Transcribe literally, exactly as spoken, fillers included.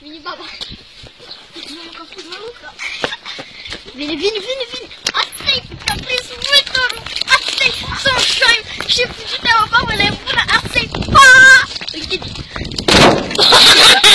vini baba. Maluca, maluca. Vini, vini, vini, vini. Asta-i, că am prins uitorul. Asta-i, să-mi șoim și fugite o babă nebună. Asta-i, pa! Închide.